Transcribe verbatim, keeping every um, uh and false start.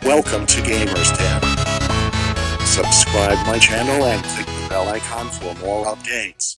Welcome to Gamers Den. Subscribe my channel and click the bell icon for more updates.